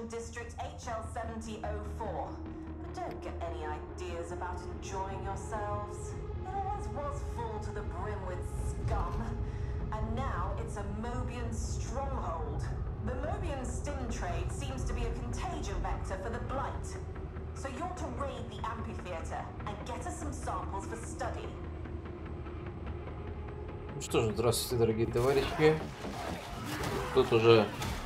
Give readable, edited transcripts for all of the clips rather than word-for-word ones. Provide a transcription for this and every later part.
District HL7004. But don't get any ideas about enjoying yourselves. It always was full to the brim with scum. And now it's a Mobian stronghold. The Mobian stim trade seems to be a contagion vector for the Blight. So you're to raid the amphitheater and get us some samples for study. Ну что же, здравствуйте, дорогие товарищи. Тут уже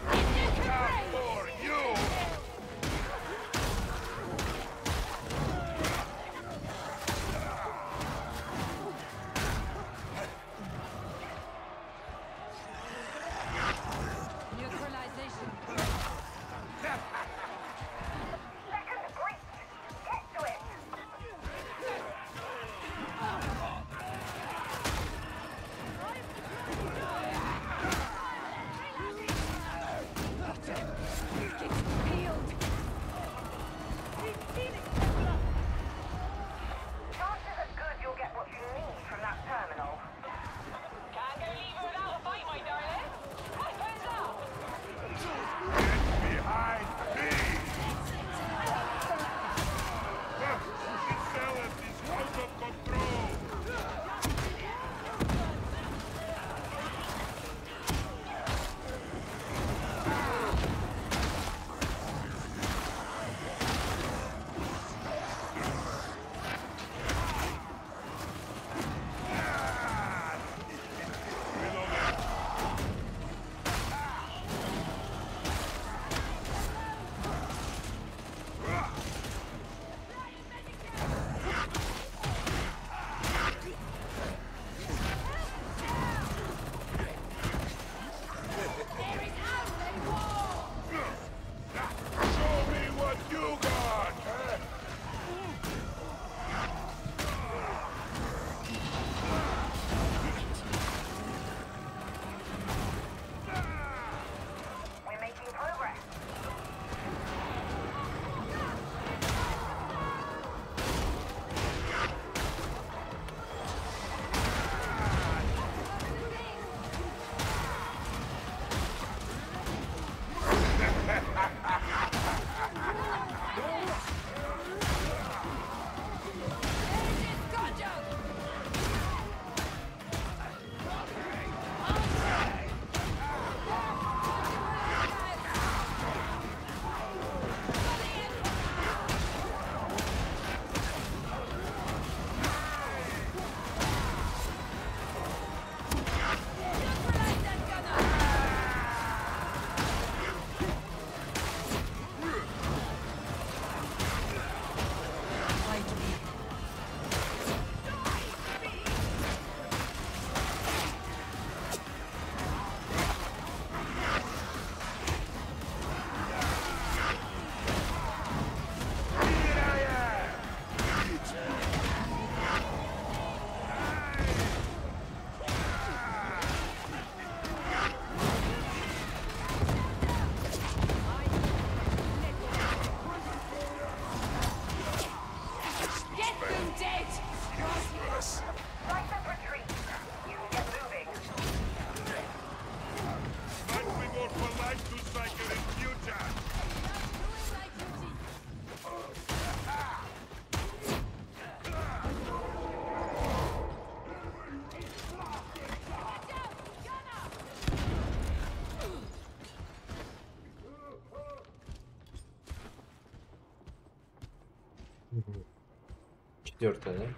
четвертая, да?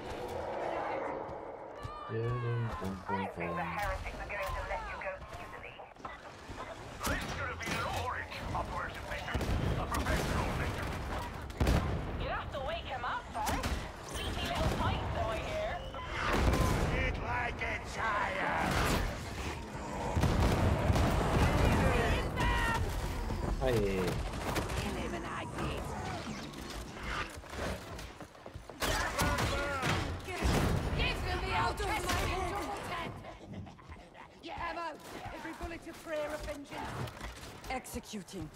Ай-яй-яй. Executing.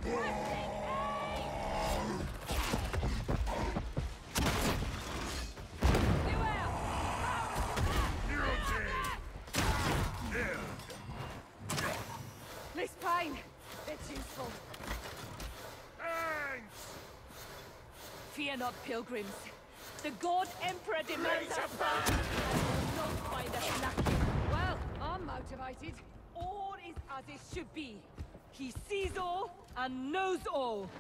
This fine. It's useful. Thanks! Fear not, pilgrims. The God Emperor demands our blood. Not find us lacking. Well, I'm motivated. All is as it should be. He sees all and knows all.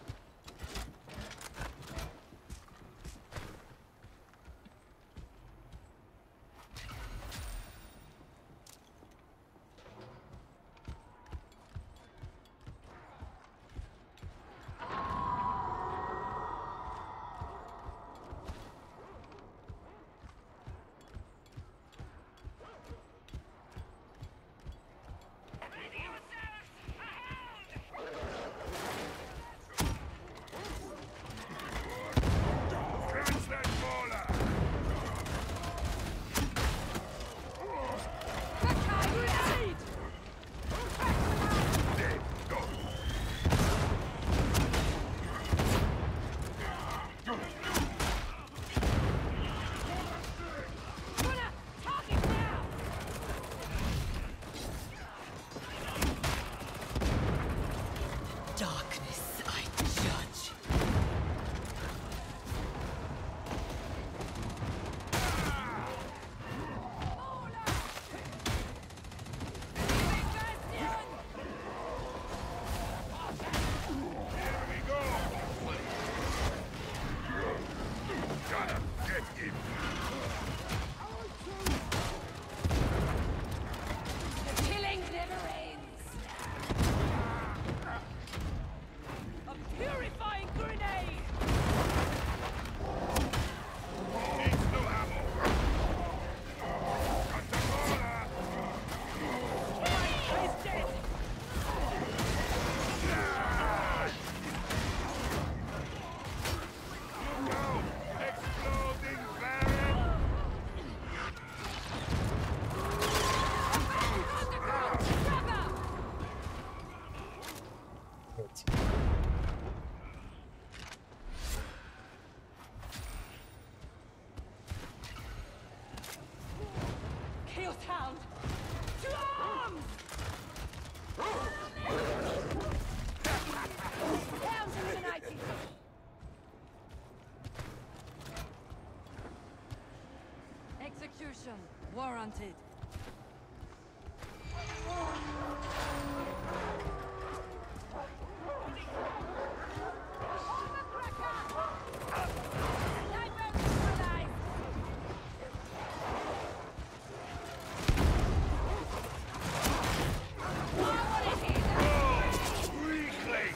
Darkness, I judge. Here we go! Gotta get him! The killing never ends. A purifying grenade! Needs no ammo! Got the corner! He's dead! Go! Exploding barrel! Chaos Hound! To arms! Hounds united! Execution warranted. Weakling!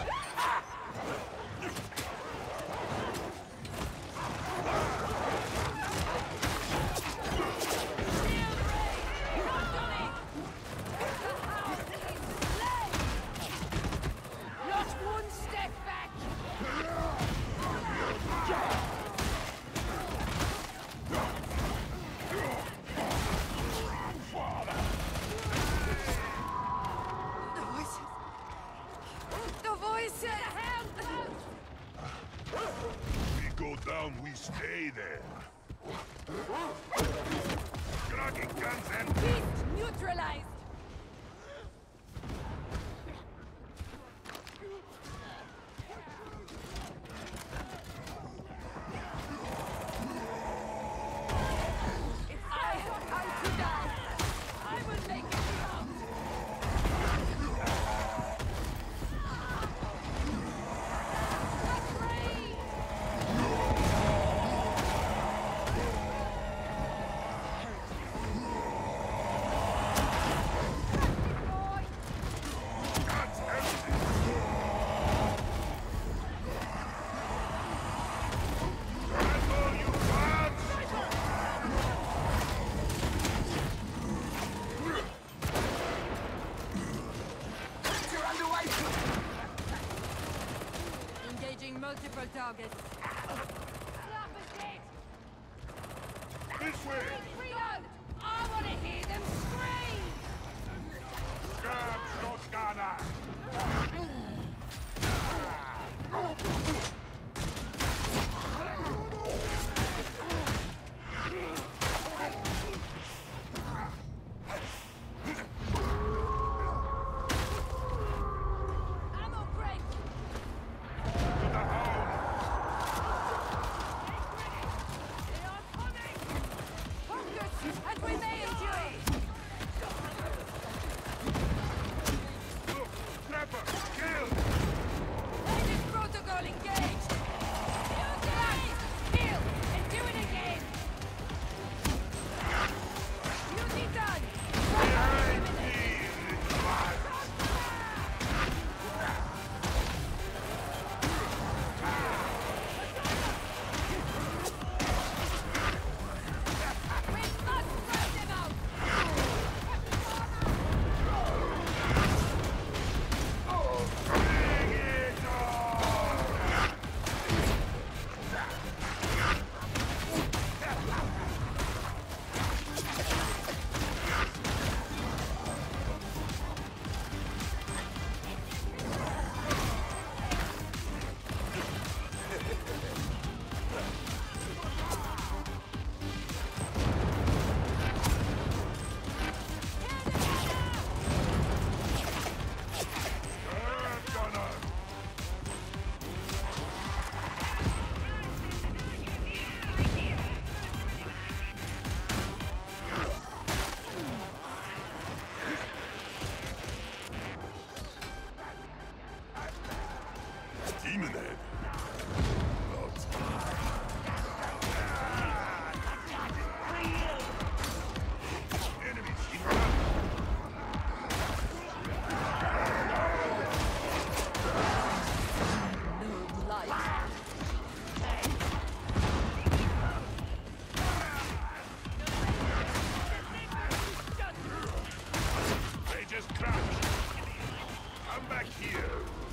Not one step back! The voices. The voices! We go down, we stay there. Dragging guns and... Beast neutralized! It's our time to die! I will make it count! Guns empty! Handle, you bards! Engaging multiple targets. This way! Reload! I want to hear them scream! Grab shotgunner! Demon head. Enemies incoming. No light. They just crashed. Come back here.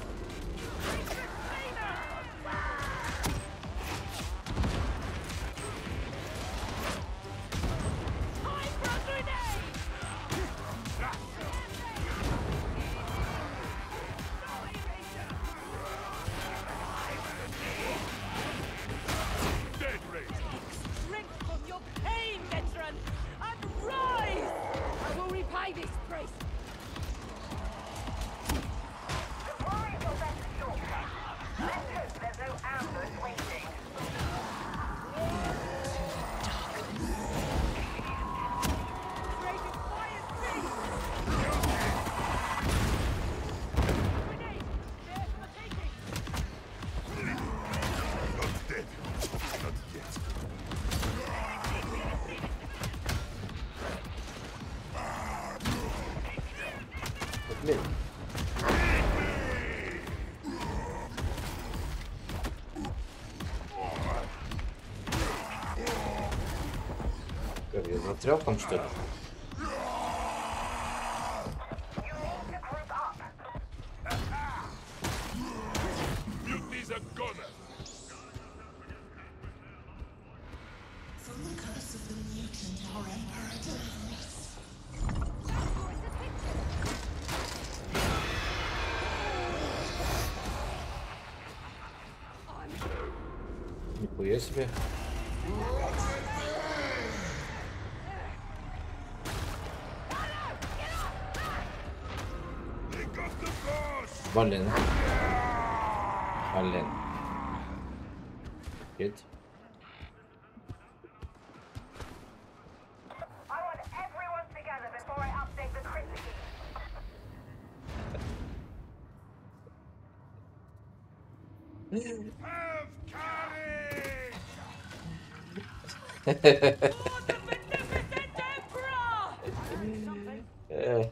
Time for a grenade! Dead race. Drink from your pain, veteran, and rise! I will repay this price. There's no ambush waiting. Rated fire speed! Grenade! There for the taking! Not dead. Not yet. Блин. Как, я застрял там, что ли? Mutinies are gonna. Нихуя себе. They got the boss. Блин. Блин. Едь. I want everyone together before I update the crit key. Have courage. For the magnificent Emperor! Э,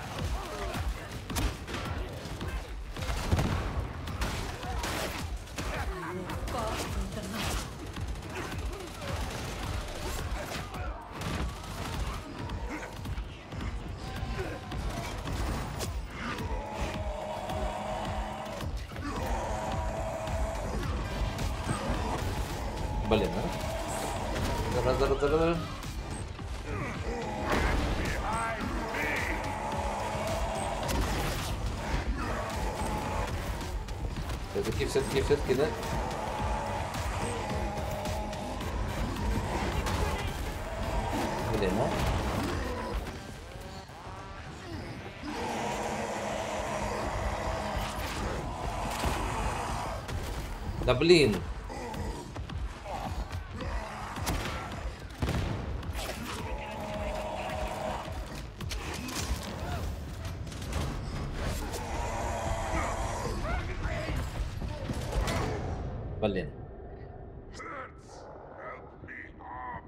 Блин, а? Давай. Все-таки, да? Блин, а? Да блин! Блин. Help me up.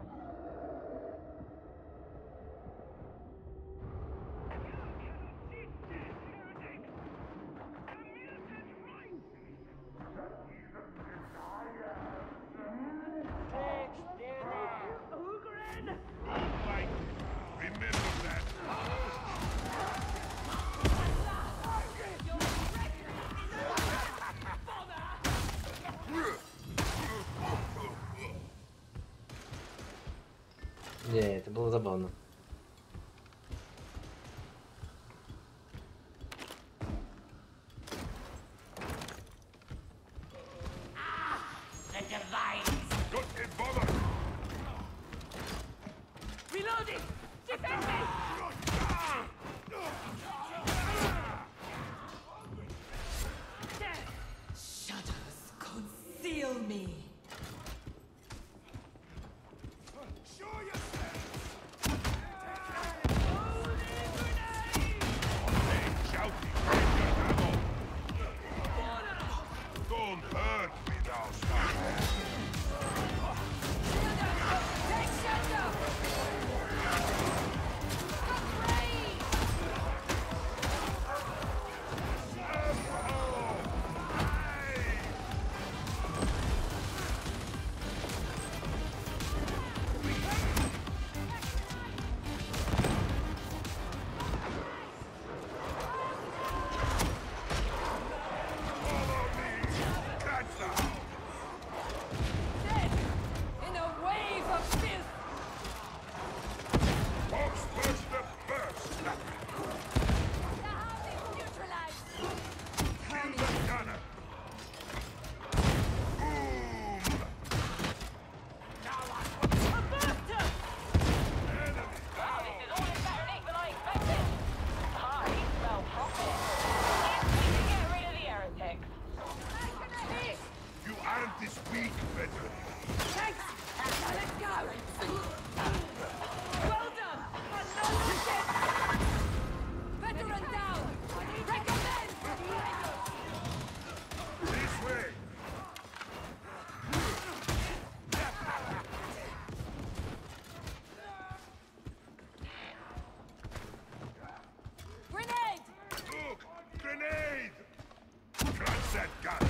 Like, remember that. Не, это было забавно. Don't get bothered. Reloading! Defend me! Shadows conceal me. Show yourself. that gun.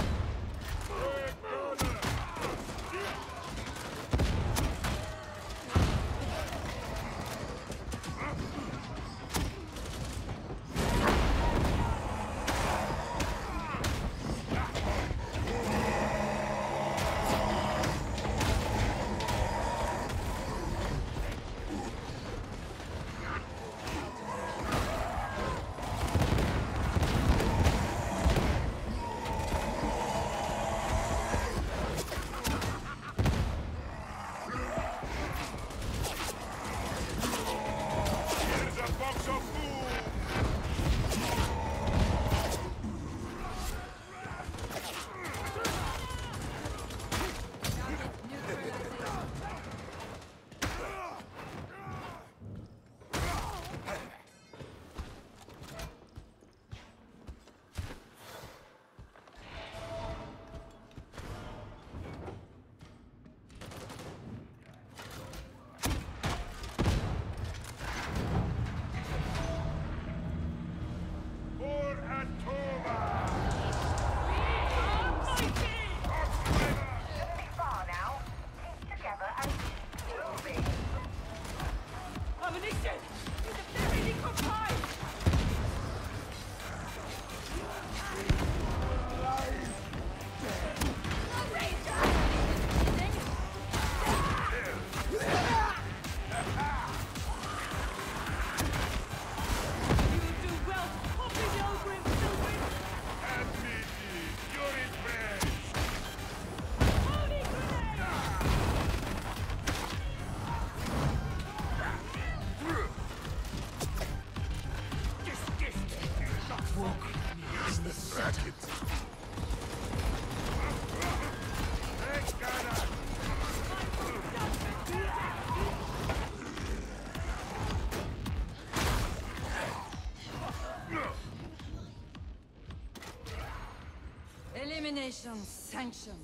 Elimination sanctioned.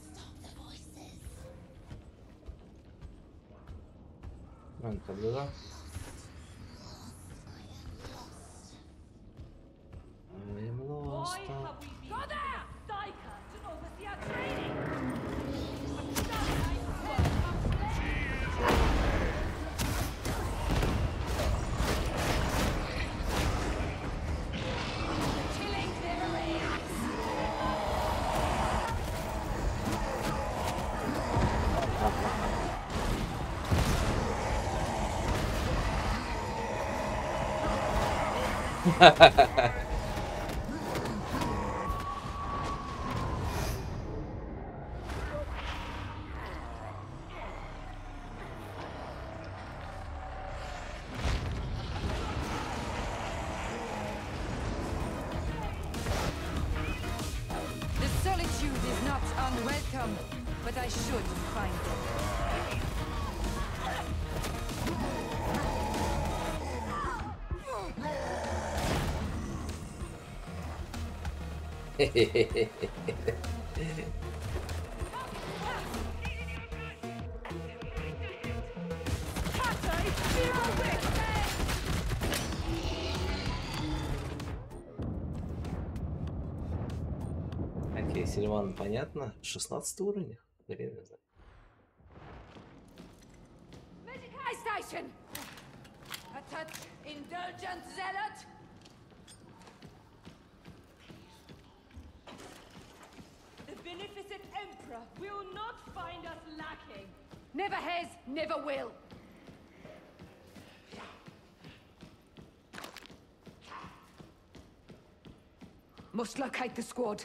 Tabii da. I'm lost. Why have we been to the Psyker to oversee our training? But that night was killing their raids. The solitude is not unwelcome, but I should find it. Kata is zero wick. Окей, Сильван, понятно? 16 уровень? Хрен не знаю. Medicae station! A touch indulgent zealot! The beneficent Emperor will not find us lacking. Never has, never will! Must locate the squad.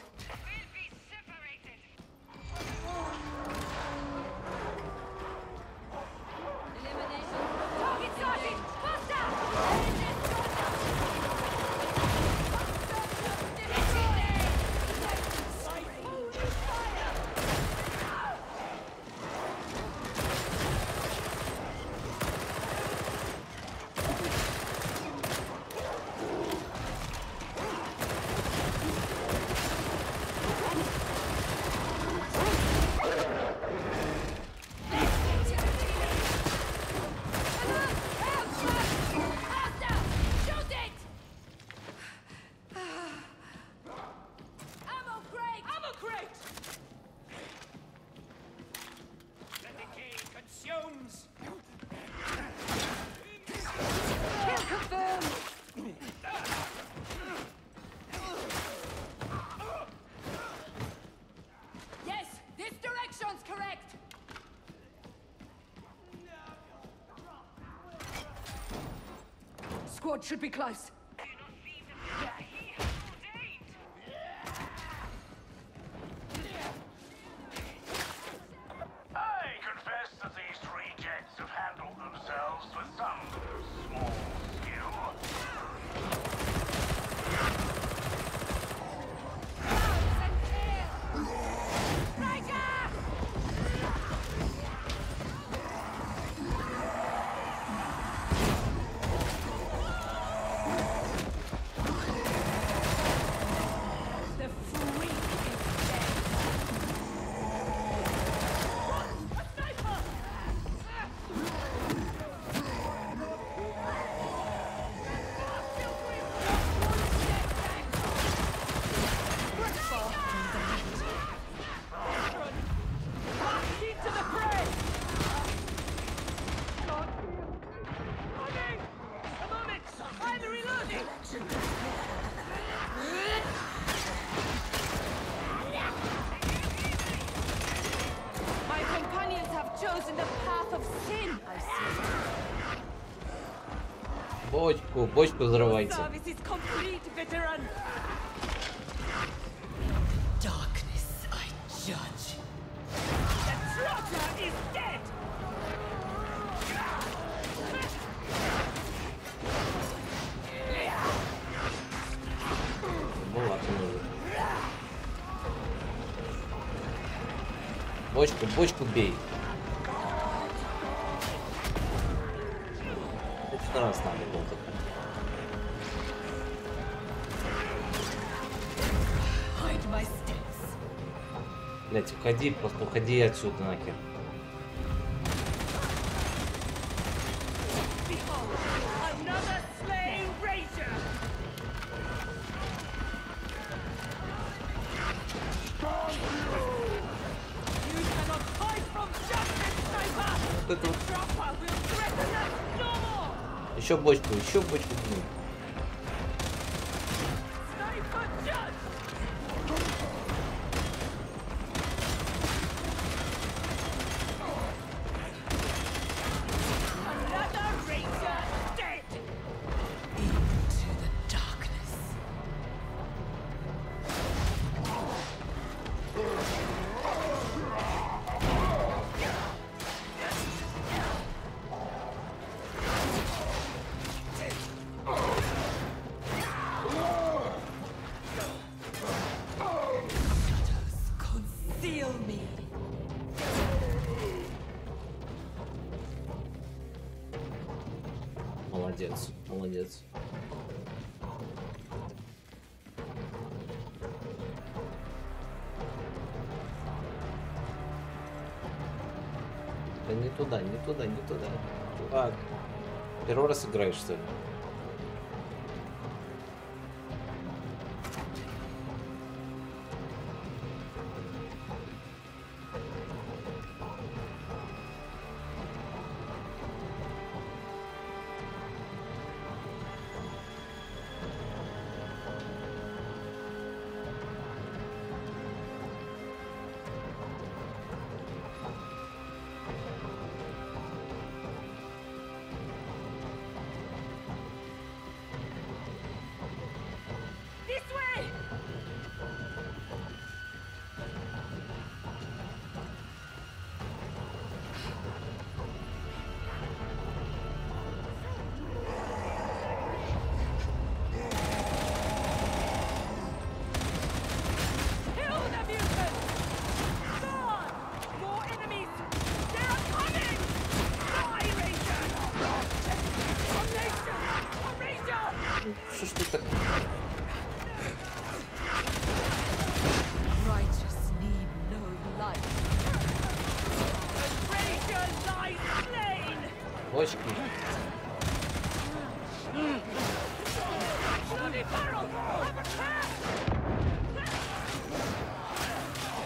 Target sighted! Faster! right! The decay consumes! Kill confirmed! Yes, this direction's correct! Squad should be close. I confess that these rejects have handled themselves with some small skill. The freak is dead. A sniper! Into the fray! Running! A moment! I'm reloading! My companions have chosen the path of sin, I see. Бочку взрывайте. Service is complete, veteran! Darkness, I judge. The trotter is dead! Была нужен. Бочку бей. Это что раз надо было такое. Hide my steps. Блять, уходи, просто уходи отсюда нахер. Behold, another slain ranger! You cannot hide from justice, sniper! Вот это вот. Dropper will threaten us no more! Еще бочку бей. Sniper judge! Another ranger dead! Into the darkness. Shadows conceal me. Молодец. Да не туда. Чувак, первый раз играешь, что ли? This way! Kill the mutants! More! More enemies! They are coming! Die, Ranger! Damnation! A Ranger! Что ж ты так? Righteous need no light. The Ranger lies slain! Бочки. Bloody barrel! Have a care!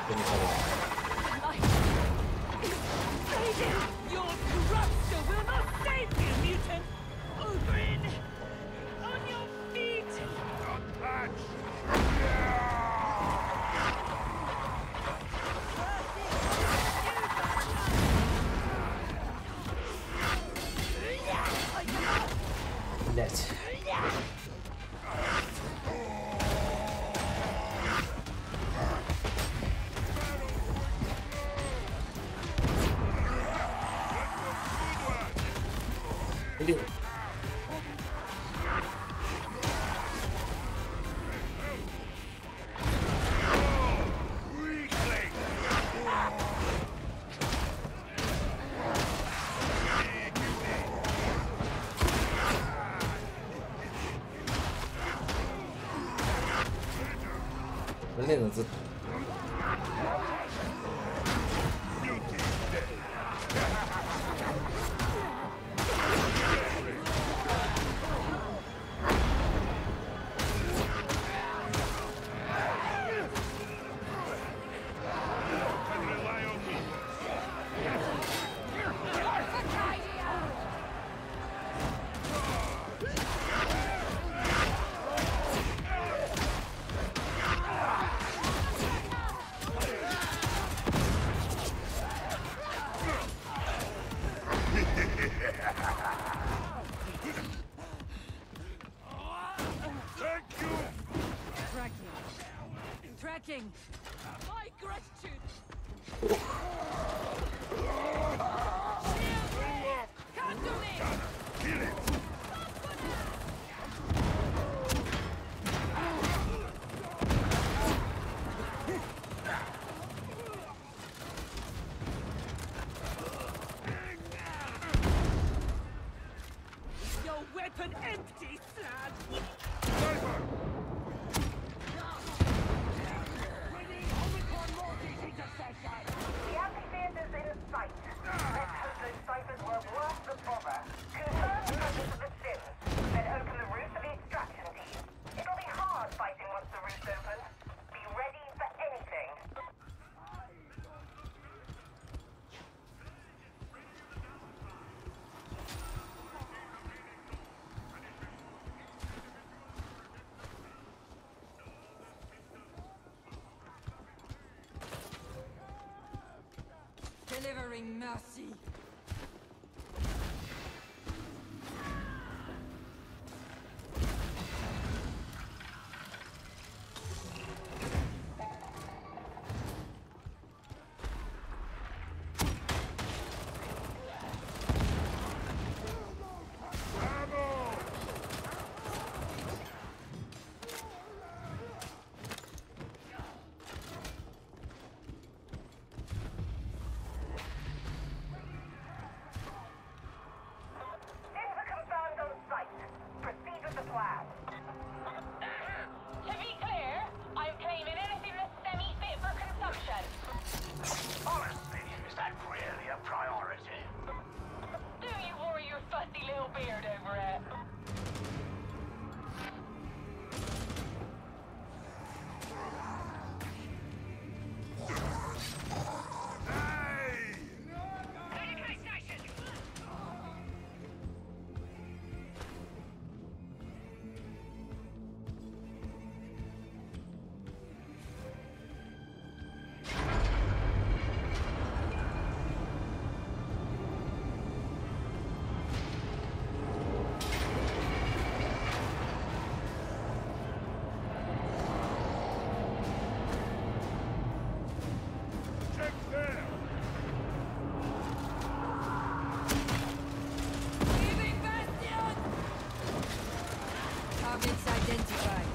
что не понятно. Your corruption will not save you, mutant! Oberyn! On your feet! Блять. Блин. Блин, это... Tracking! My gratitude! Come to me! Your weapon empty, lad! The amphitheater's in sight. Let's hope those ciphers were worth the bother. Confirm the presence of the Sims, then open the route for the extraction team. It'll be hard fighting once the route's open. Be ready for anything. Delivering mercy. Targets identified.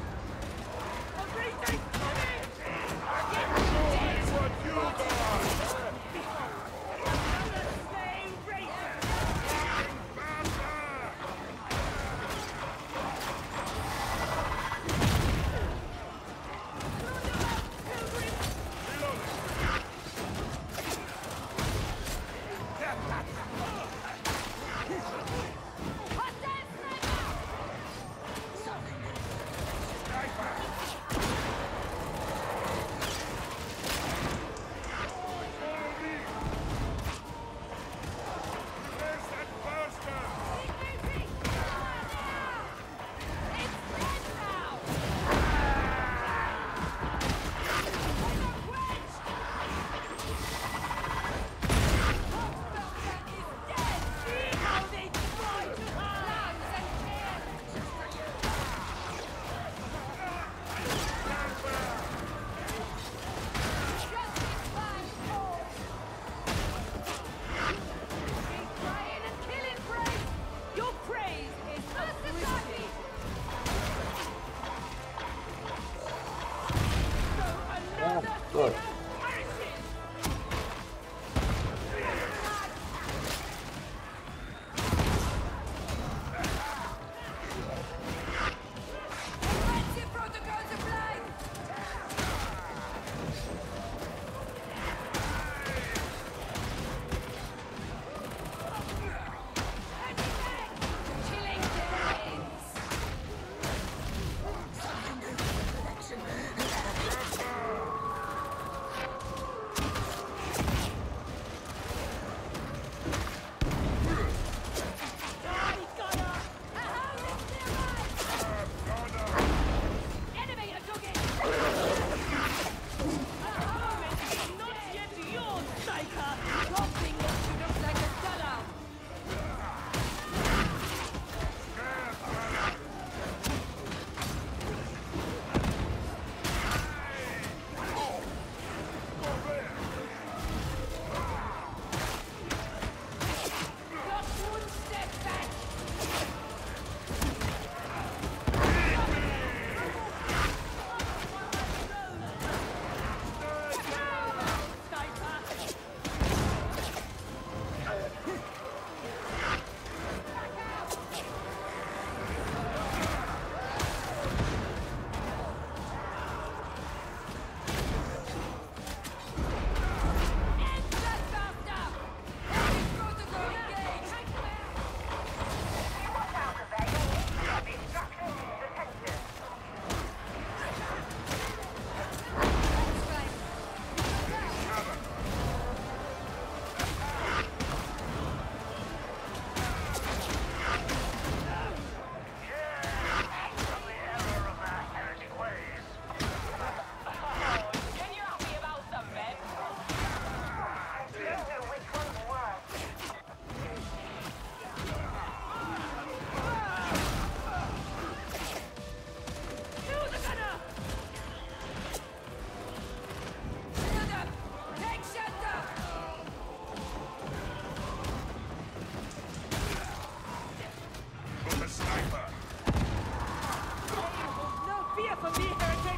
for me, heretic!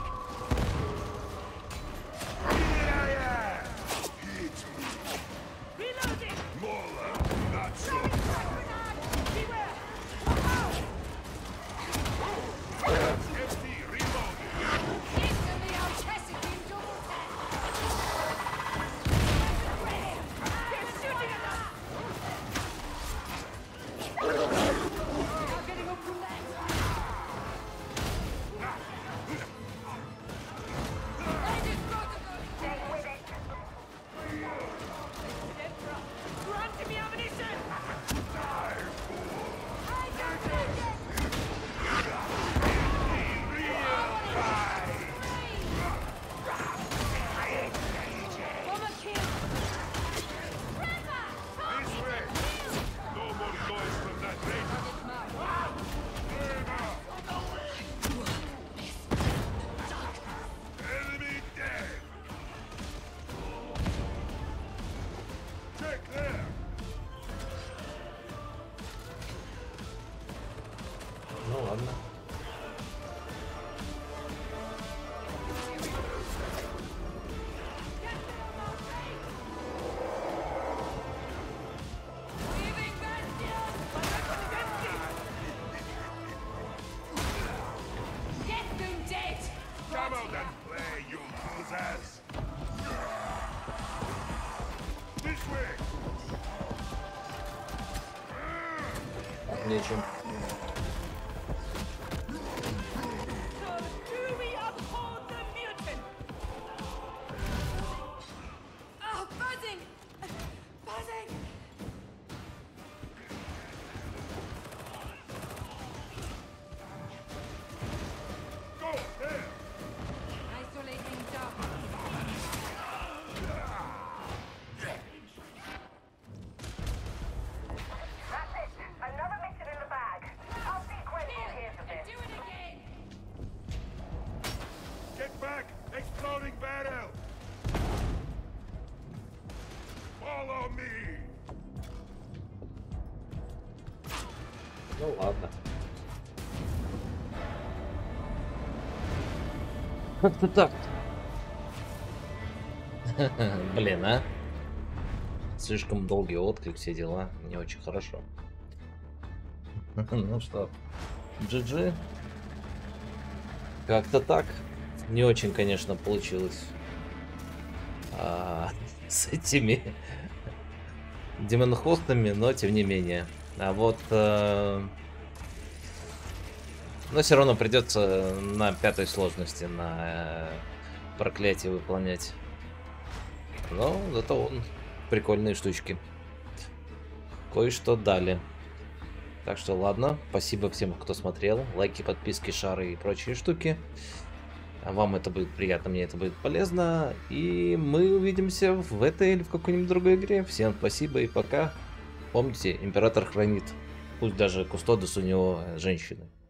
Reloading! Beware! Instantly I'll test it in double tap. They're shooting at us! Now getting up from that. Agent protocol. Stay with it. Emperor, grant me ammunition! I got taken. Bomber kill. This way! No more noise from that range. Enemy dead! Check there! Ну ладно. Leaving Bastion. Get them dead. Come out and play, you losers! This way! Нечем. So do we uphold the mutant? Oh, buzzing. Buzzing. Go, there! Isolating dark. That's it. Another mission in the bag. I'll see Quentin hears of it. Do it again. Get back! Exploding barrel! Follow me! Ну ладно. Как-то так. Блин, а? Слишком долгий отклик, все дела. Не очень хорошо. Ну что, GG. Как-то так. Не очень, конечно, получилось. С этими демонхостами, но тем не менее. А вот... но все равно придется на 5-й сложности, на проклятие выполнять. Но зато он прикольные штучки. Кое-что дали. Так что ладно, спасибо всем, кто смотрел. Лайки, подписки, шары и прочие штуки. Вам это будет приятно, мне это будет полезно. И мы увидимся в этой или в какой-нибудь другой игре. Всем спасибо и пока. Помните, император хранит. Пусть даже Кустодос у него женщины.